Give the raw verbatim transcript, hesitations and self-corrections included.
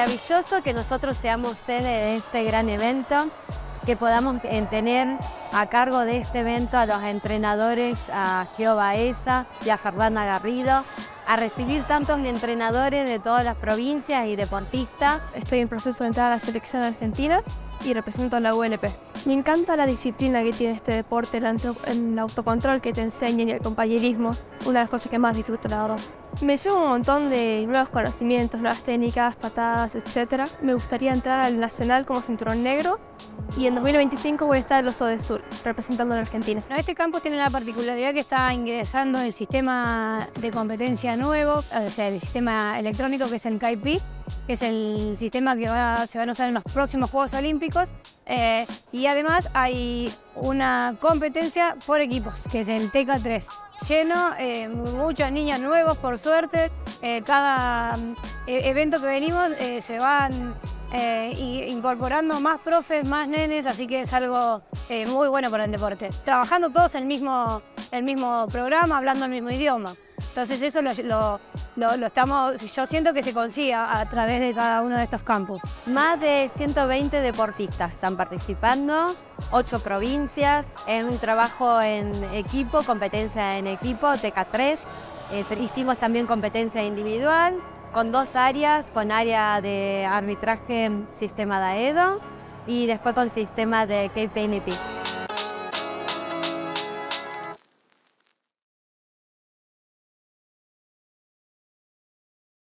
maravilloso que nosotros seamos sede de este gran evento, que podamos tener a cargo de este evento a los entrenadores, a Geo Baeza y a Fernanda Garrido, a recibir tantos entrenadores de todas las provincias y deportistas. Estoy en proceso de entrar a la selección argentina y represento a la U N P. Me encanta la disciplina que tiene este deporte, el, el autocontrol que te enseñan y el compañerismo, una de las cosas que más disfruto, la verdad. Me llevo un montón de nuevos conocimientos, nuevas técnicas, patadas, etcétera. Me gustaría entrar al Nacional como cinturón negro y en dos mil veinticinco voy a estar en los ODESUR, representando a la Argentina. Este campus tiene la particularidad que está ingresando el sistema de competencia nuevo, o sea, el sistema electrónico que es el K I P, que es el sistema que va, se van a usar en los próximos Juegos Olímpicos. Eh, y además hay una competencia por equipos, que es el T K tres. Lleno, eh, muchos niños nuevos, por suerte. Eh, cada eh, evento que venimos eh, se van eh, incorporando más profes, más nenes, así que es algo eh, muy bueno para el deporte. Trabajando todos en el mismo, el mismo programa, hablando el mismo idioma. Entonces eso lo, lo, lo, lo estamos, yo siento que se consigue a través de cada uno de estos campus. Más de ciento veinte deportistas están participando, ocho provincias, es un trabajo en equipo, competencia en equipo, T K tres. Eh, hicimos también competencia individual, con dos áreas, con área de arbitraje sistema DAEDO y después con sistema de K P N P.